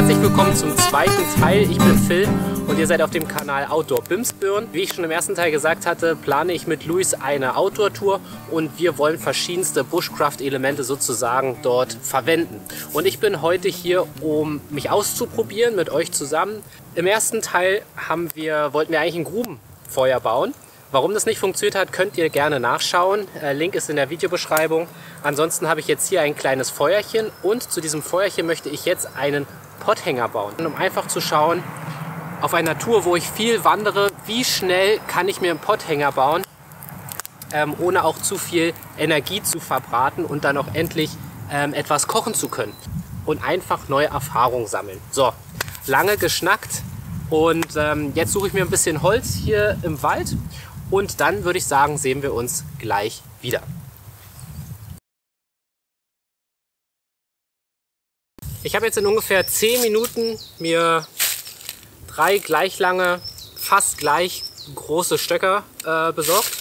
herzlich willkommen zum zweiten Teil. Ich bin Phil und ihr seid auf dem Kanal Outdoor Bimsbirn. Wie ich schon im ersten Teil gesagt hatte, plane ich mit Luis eine Outdoor-Tour und wir wollen verschiedenste Bushcraft-Elemente sozusagen dort verwenden. Und ich bin heute hier, um mich auszuprobieren mit euch zusammen. Im ersten Teil wollten wir eigentlich ein Grubenfeuer bauen. Warum das nicht funktioniert hat, könnt ihr gerne nachschauen. Link ist in der Videobeschreibung. Ansonsten habe ich jetzt hier ein kleines Feuerchen und zu diesem Feuerchen möchte ich jetzt einen Potthänger bauen. Um einfach zu schauen, auf einer Tour, wo ich viel wandere, wie schnell kann ich mir einen Potthänger bauen, ohne auch zu viel Energie zu verbraten und dann auch endlich etwas kochen zu können. Und einfach neue Erfahrungen sammeln. So, lange geschnackt und jetzt suche ich mir ein bisschen Holz hier im Wald. Und dann würde ich sagen, sehen wir uns gleich wieder. Ich habe jetzt in ungefähr 10 Minuten mir 3 gleich lange, fast gleich große Stöcker besorgt.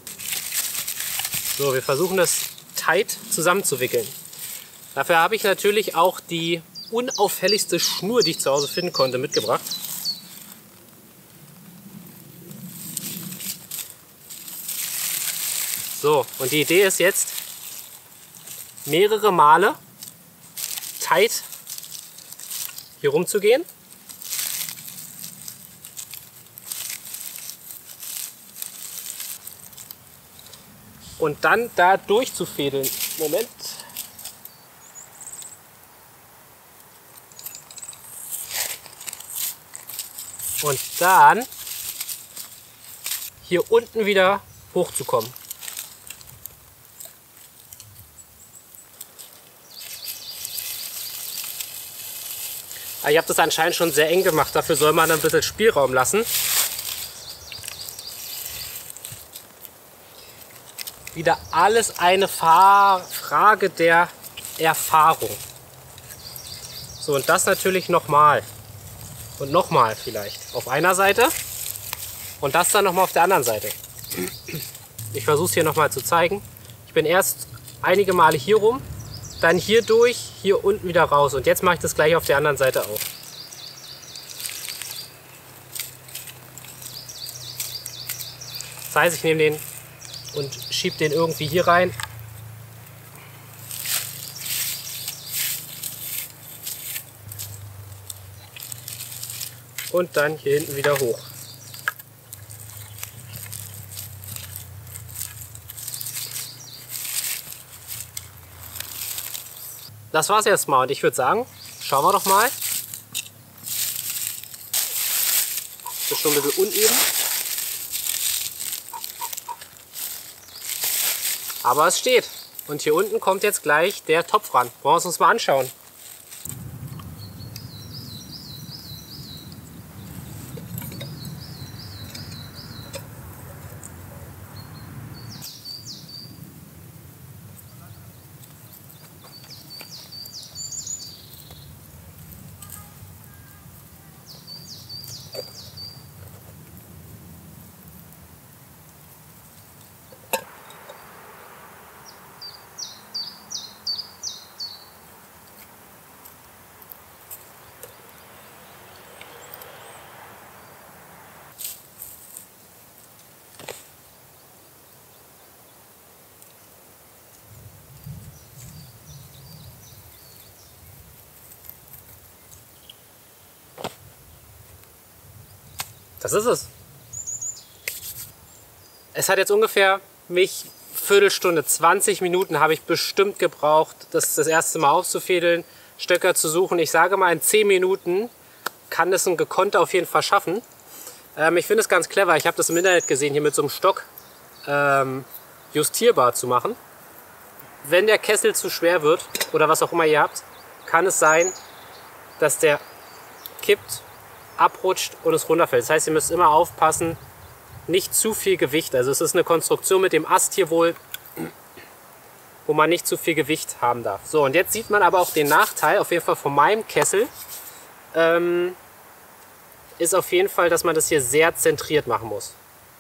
So, wir versuchen das tight zusammenzuwickeln. Dafür habe ich natürlich auch die unauffälligste Schnur, die ich zu Hause finden konnte, mitgebracht. So, und die Idee ist jetzt, mehrere Male tight hier rumzugehen. Und dann da durchzufädeln. Moment. Und dann hier unten wieder hochzukommen. Ich habe das anscheinend schon sehr eng gemacht, dafür soll man ein bisschen Spielraum lassen. Wieder alles eine Frage der Erfahrung. So, und das natürlich nochmal. Und nochmal vielleicht auf einer Seite. Und das dann nochmal auf der anderen Seite. Ich versuche es hier nochmal zu zeigen. Ich bin erst einige Male hier rum. Dann hier durch, hier unten wieder raus. Und jetzt mache ich das gleich auf der anderen Seite auch. Das heißt, ich nehme den und schiebe den irgendwie hier rein. Und dann hier hinten wieder hoch. Das war's erstmal und ich würde sagen, schauen wir doch mal. Das ist schon ein bisschen uneben. Aber es steht. Und hier unten kommt jetzt gleich der Topf ran. Wollen wir uns mal anschauen. Das ist es. Es hat jetzt ungefähr Viertelstunde, 20 Minuten habe ich bestimmt gebraucht, das erste Mal aufzufädeln, Stöcker zu suchen. Ich sage mal, in 10 Minuten kann es ein Gekonnter auf jeden Fall schaffen. Ich finde es ganz clever. Ich habe das im Internet gesehen, hier mit so einem Stock justierbar zu machen. Wenn der Kessel zu schwer wird oder was auch immer ihr habt, kann es sein, dass der kippt, abrutscht und es runterfällt. Das heißt, ihr müsst immer aufpassen, nicht zu viel Gewicht. Also es ist eine Konstruktion mit dem Ast hier wohl, wo man nicht zu viel Gewicht haben darf. So, und jetzt sieht man aber auch den Nachteil, auf jeden Fall von meinem Kessel, ist auf jeden Fall, dass man das hier sehr zentriert machen muss.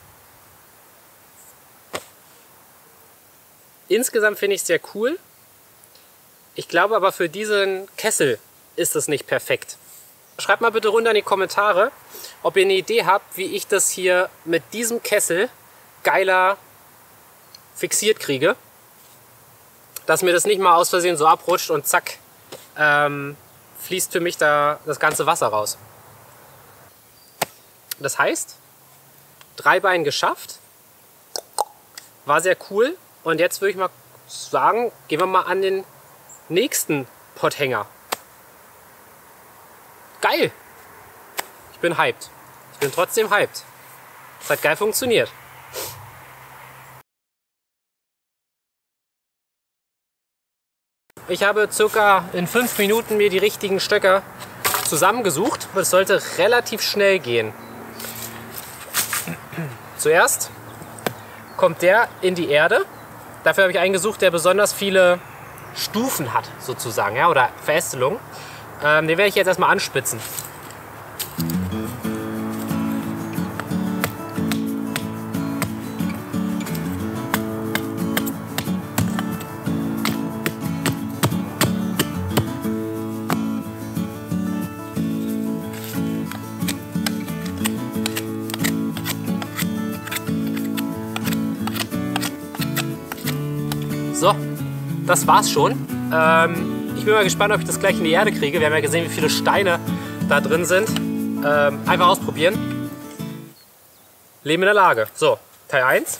Insgesamt finde ich es sehr cool. Ich glaube aber, für diesen Kessel ist es nicht perfekt. schreibt mal bitte runter in die Kommentare, ob ihr eine Idee habt, wie ich das hier mit diesem Kessel geiler fixiert kriege. Dass mir das nicht mal aus Versehen so abrutscht und zack, fließt für mich da das ganze Wasser raus. Das heißt, 3 Beine geschafft. War sehr cool. Und jetzt würde ich mal sagen, gehen wir mal an den nächsten Potthänger. Geil! Ich bin hyped. Ich bin trotzdem hyped. Es hat geil funktioniert. Ich habe circa in 5 Minuten mir die richtigen Stöcker zusammengesucht. Es sollte relativ schnell gehen. Zuerst kommt der in die Erde. Dafür habe ich einen gesucht, der besonders viele Stufen hat, sozusagen, ja, oder Verästelungen. Den werde ich jetzt erstmal anspitzen. So, das war's schon. Ich bin mal gespannt, ob ich das gleich in die Erde kriege. Wir haben ja gesehen, wie viele Steine da drin sind. Einfach ausprobieren. Leben in der Lage. So, Teil 1.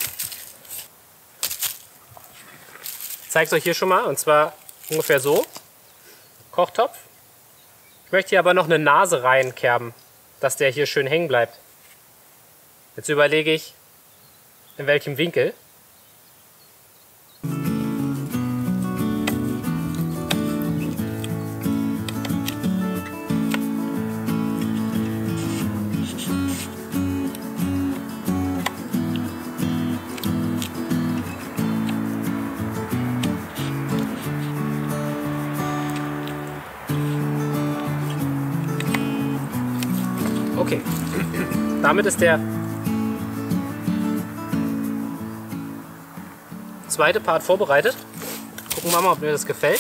Ich zeige es euch hier schon mal. Und zwar ungefähr so. Kochtopf. Ich möchte hier aber noch eine Nase reinkerben, dass der hier schön hängen bleibt. Jetzt überlege ich, in welchem Winkel. Okay, damit ist der zweite Part vorbereitet. Gucken wir mal, ob mir das gefällt.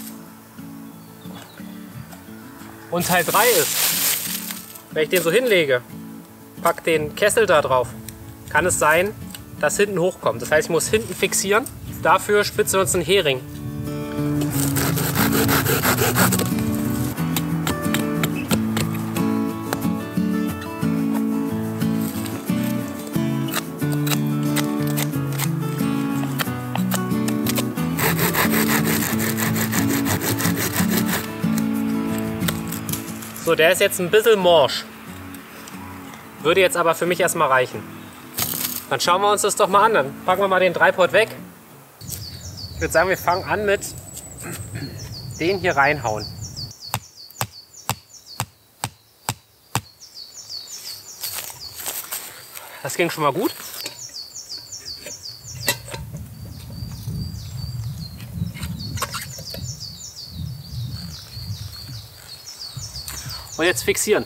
Und Teil 3 ist, wenn ich den so hinlege, pack den Kessel da drauf, kann es sein, dass hinten hochkommt. Das heißt, ich muss hinten fixieren. Dafür spitzen wir uns einen Hering. So, der ist jetzt ein bisschen morsch. Würde jetzt aber für mich erstmal reichen. Dann schauen wir uns das doch mal an. Dann packen wir mal den Dreipot weg. Ich würde sagen, wir fangen an mit den hier reinhauen. Das ging schon mal gut. Und jetzt fixieren.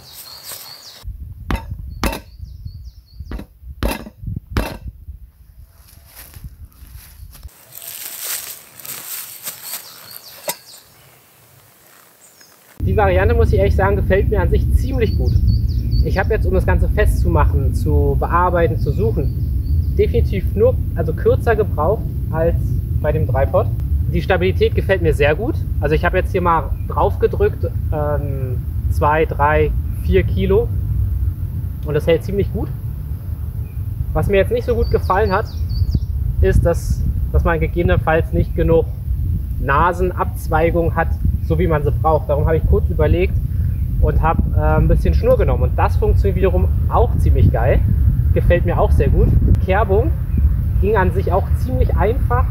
Die Variante, muss ich ehrlich sagen, gefällt mir an sich ziemlich gut. Ich habe jetzt, um das Ganze festzumachen, zu bearbeiten, zu suchen, definitiv nur, also kürzer gebraucht als bei dem Dreipot. Die Stabilität gefällt mir sehr gut. Also ich habe jetzt hier mal drauf gedrückt, 2, 3, 4 Kilo und das hält ziemlich gut. Was mir jetzt nicht so gut gefallen hat, ist, dass man gegebenenfalls nicht genug Nasenabzweigung hat, so wie man sie braucht. Darum habe ich kurz überlegt und habe ein bisschen Schnur genommen und das funktioniert wiederum auch ziemlich geil. Gefällt mir auch sehr gut. Kerbung ging an sich auch ziemlich einfach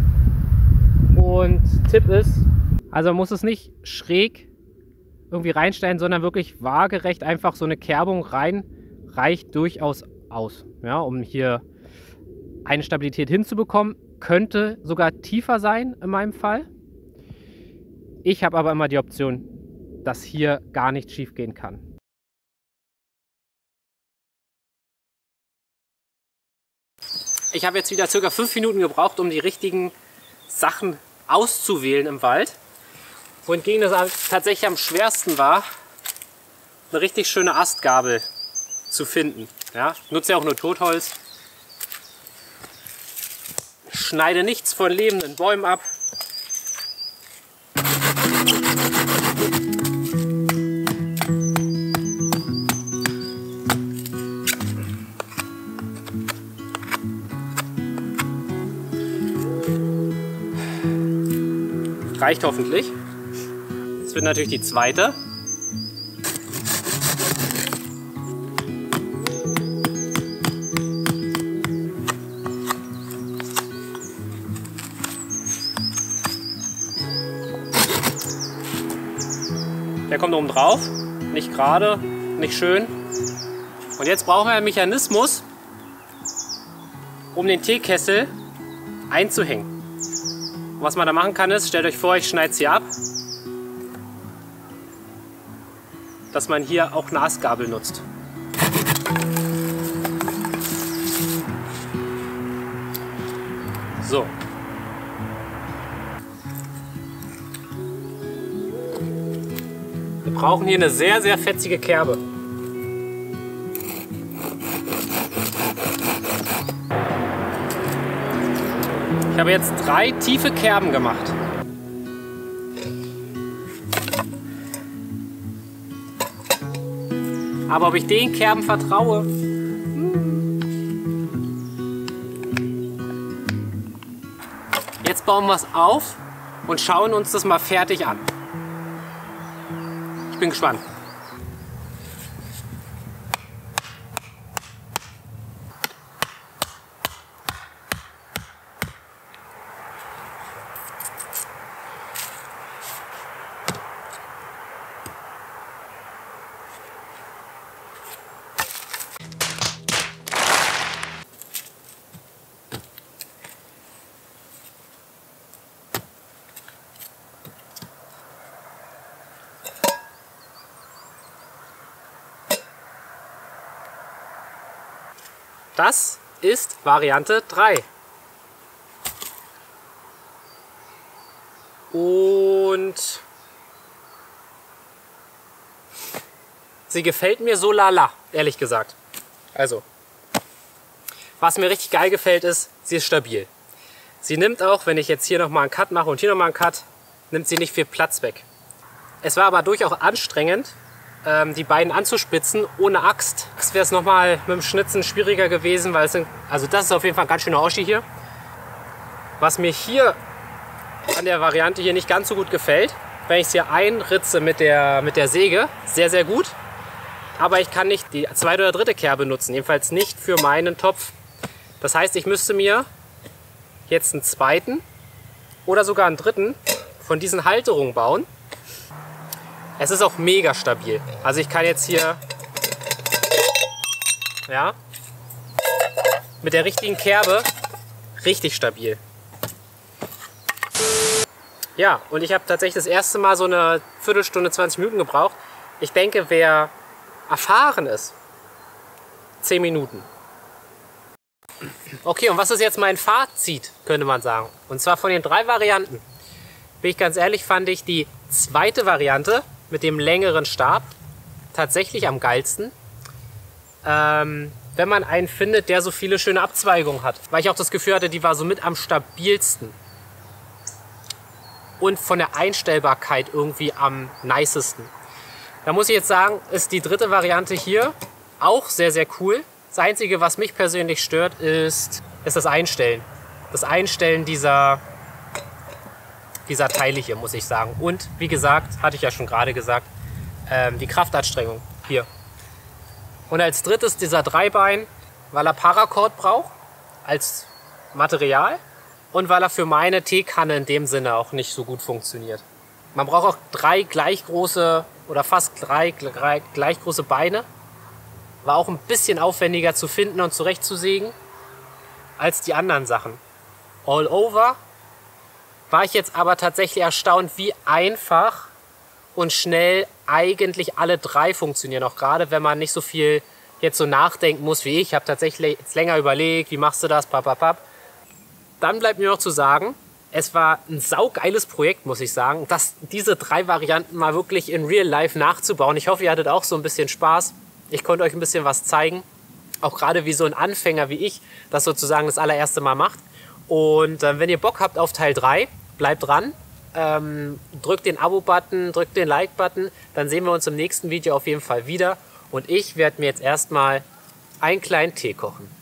und Tipp ist, also man muss es nicht schräg irgendwie reinstellen, sondern wirklich waagerecht einfach so eine Kerbung rein, reicht durchaus aus, ja, um hier eine Stabilität hinzubekommen. Könnte sogar tiefer sein in meinem Fall. Ich habe aber immer die Option, dass hier gar nichts schief gehen kann. Ich habe jetzt wieder ca. 5 Minuten gebraucht, um die richtigen Sachen auszuwählen im Wald. Wohingegen das tatsächlich am schwersten war, eine richtig schöne Astgabel zu finden. Ja, ich nutze ja auch nur Totholz. Schneide nichts von lebenden Bäumen ab. Reicht hoffentlich. Das wird natürlich die zweite. Der kommt oben drauf, nicht gerade, nicht schön. Und jetzt brauchen wir einen Mechanismus, um den Teekessel einzuhängen. Und was man da machen kann ist, stellt euch vor, ich schneide es hier ab, dass man hier auch eine Astgabel nutzt. So. Wir brauchen hier eine sehr, sehr fetzige Kerbe. Ich habe jetzt 3 tiefe Kerben gemacht. Aber ob ich den Kerben vertraue? Jetzt bauen wir es auf und schauen uns das mal fertig an. Ich bin gespannt. Das ist Variante 3. Und sie gefällt mir so lala, ehrlich gesagt. Also, was mir richtig geil gefällt ist, sie ist stabil. Sie nimmt auch, wenn ich jetzt hier nochmal einen Cut mache und hier nochmal einen Cut, nimmt sie nicht viel Platz weg. Es war aber durchaus anstrengend, die beiden anzuspitzen ohne Axt. Das wäre es nochmal mit dem Schnitzen schwieriger gewesen, weil also das ist auf jeden Fall ein ganz schöner Oschi hier. Was mir hier an der Variante hier nicht ganz so gut gefällt, wenn ich es hier einritze mit der Säge, sehr, sehr gut. Aber ich kann nicht die zweite oder dritte Kerbe nutzen, jedenfalls nicht für meinen Topf. Das heißt, ich müsste mir jetzt einen zweiten oder sogar einen dritten von diesen Halterungen bauen. Es ist auch mega stabil. Also ich kann jetzt hier, ja, mit der richtigen Kerbe richtig stabil. Ja, und ich habe tatsächlich das erste Mal so eine Viertelstunde, 20 Minuten gebraucht. Ich denke, wer erfahren ist, 10 Minuten. Okay, und was ist jetzt mein Fazit, könnte man sagen. Und zwar von den 3 Varianten. Bin ich ganz ehrlich, fand ich die zweite Variante mit dem längeren Stab tatsächlich am geilsten. Wenn man einen findet, der so viele schöne Abzweigungen hat. Weil ich auch das Gefühl hatte, die war so mit am stabilsten. Und von der Einstellbarkeit irgendwie am nicesten. Da muss ich jetzt sagen, ist die dritte Variante hier auch sehr, sehr cool. Das Einzige, was mich persönlich stört, ist das Einstellen. Das Einstellen dieser Teile hier, muss ich sagen. Und wie gesagt, hatte ich ja schon gerade gesagt, die Kraftanstrengung hier. Und als drittes dieser Dreibein, weil er Paracord braucht als Material und weil er für meine Teekanne in dem Sinne auch nicht so gut funktioniert. Man braucht auch 3 gleich große oder fast 3 gleich große Beine. War auch ein bisschen aufwendiger zu finden und zurechtzusägen als die anderen Sachen. All over war ich jetzt aber tatsächlich erstaunt, wie einfach und schnell eigentlich alle 3 funktionieren. Auch gerade, wenn man nicht so viel jetzt so nachdenken muss wie ich. Ich habe tatsächlich jetzt länger überlegt, wie machst du das, papapap. Dann bleibt mir noch zu sagen, Es war ein saugeiles Projekt, muss ich sagen, diese 3 Varianten mal wirklich in Real Life nachzubauen. Ich hoffe, ihr hattet auch so ein bisschen Spaß. Ich konnte euch ein bisschen was zeigen. Auch gerade wie so ein Anfänger wie ich das sozusagen das allererste Mal macht. Und wenn ihr Bock habt auf Teil 3, bleibt dran. Drückt den Abo-Button, drückt den Like-Button. Dann sehen wir uns im nächsten Video auf jeden Fall wieder. Und ich werde mir jetzt erstmal einen kleinen Tee kochen.